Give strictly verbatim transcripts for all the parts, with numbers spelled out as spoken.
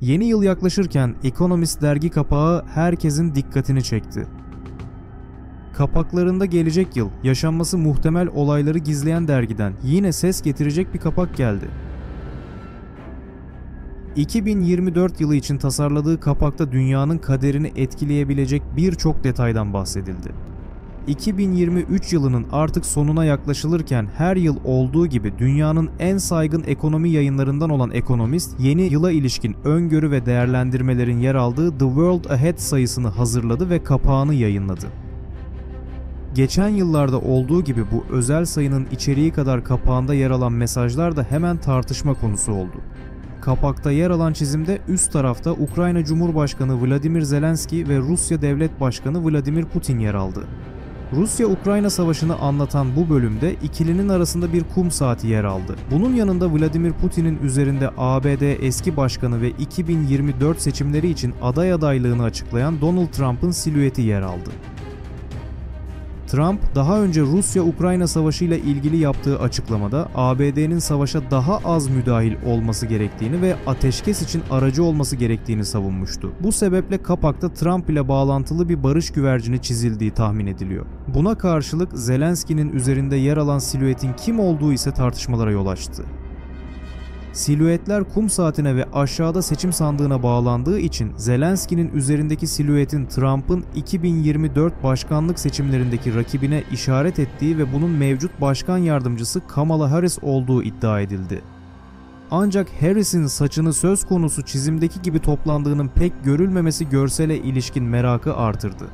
Yeni yıl yaklaşırken Economist dergi kapağı herkesin dikkatini çekti. Kapaklarında gelecek yıl yaşanması muhtemel olayları gizleyen dergiden yine ses getirecek bir kapak geldi. iki bin yirmi dört yılı için tasarladığı kapakta dünyanın kaderini etkileyebilecek birçok detaydan bahsedildi. iki bin yirmi üç yılının artık sonuna yaklaşılırken her yıl olduğu gibi dünyanın en saygın ekonomi yayınlarından olan Economist, yeni yıla ilişkin öngörü ve değerlendirmelerin yer aldığı The World Ahead sayısını hazırladı ve kapağını yayınladı. Geçen yıllarda olduğu gibi bu özel sayının içeriği kadar kapağında yer alan mesajlar da hemen tartışma konusu oldu. Kapakta yer alan çizimde üst tarafta Ukrayna Cumhurbaşkanı Vladimir Zelenski ve Rusya Devlet Başkanı Vladimir Putin yer aldı. Rusya-Ukrayna savaşını anlatan bu bölümde ikilinin arasında bir kum saati yer aldı. Bunun yanında Vladimir Putin'in üzerinde A B D eski başkanı ve iki bin yirmi dört seçimleri için aday adaylığını açıklayan Donald Trump'ın silüeti yer aldı. Trump, daha önce Rusya-Ukrayna savaşı ile ilgili yaptığı açıklamada A B D'nin savaşa daha az müdahil olması gerektiğini ve ateşkes için aracı olması gerektiğini savunmuştu. Bu sebeple kapakta Trump ile bağlantılı bir barış güvercini çizildiği tahmin ediliyor. Buna karşılık Zelenski'nin üzerinde yer alan silüetin kim olduğu ise tartışmalara yol açtı. Silüetler kum saatine ve aşağıda seçim sandığına bağlandığı için Zelenski'nin üzerindeki silüetin Trump'ın iki bin yirmi dört başkanlık seçimlerindeki rakibine işaret ettiği ve bunun mevcut başkan yardımcısı Kamala Harris olduğu iddia edildi. Ancak Harris'in saçını söz konusu çizimdeki gibi toplandığının pek görülmemesi görsele ilişkin merakı artırdı.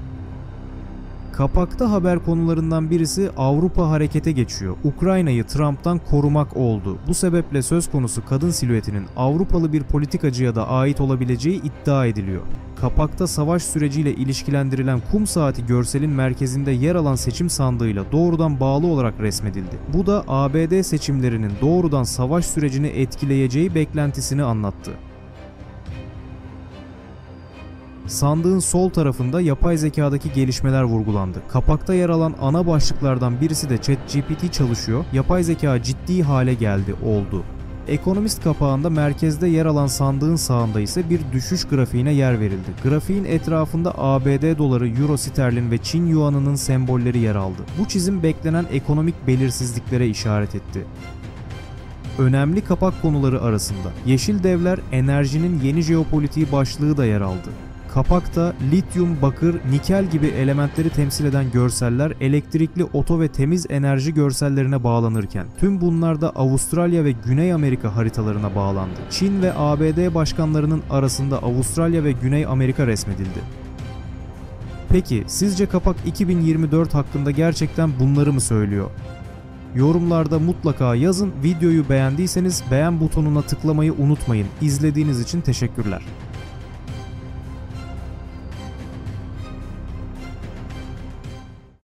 Kapakta haber konularından birisi Avrupa harekete geçiyor. Ukrayna'yı Trump'tan korumak oldu. Bu sebeple söz konusu kadın silüetinin Avrupalı bir politikacıya da ait olabileceği iddia ediliyor. Kapakta savaş süreciyle ilişkilendirilen kum saati görselin merkezinde yer alan seçim sandığıyla doğrudan bağlı olarak resmedildi. Bu da A B D seçimlerinin doğrudan savaş sürecini etkileyeceği beklentisini anlattı. Sandığın sol tarafında yapay zekadaki gelişmeler vurgulandı. Kapakta yer alan ana başlıklardan birisi de ChatGPT çalışıyor, yapay zeka ciddi hale geldi oldu. Economist kapağında merkezde yer alan sandığın sağında ise bir düşüş grafiğine yer verildi. Grafiğin etrafında A B D doları, euro sterlin ve Çin yuanının sembolleri yer aldı. Bu çizim beklenen ekonomik belirsizliklere işaret etti. Önemli kapak konuları arasında yeşil devler, enerjinin yeni jeopolitiği başlığı da yer aldı. Kapakta lityum, bakır, nikel gibi elementleri temsil eden görseller elektrikli oto ve temiz enerji görsellerine bağlanırken tüm bunlar da Avustralya ve Güney Amerika haritalarına bağlandı. Çin ve A B D başkanlarının arasında Avustralya ve Güney Amerika resmedildi. Peki sizce kapak iki bin yirmi dört hakkında gerçekten bunları mı söylüyor? Yorumlarda mutlaka yazın. Videoyu beğendiyseniz beğen butonuna tıklamayı unutmayın. İzlediğiniz için teşekkürler.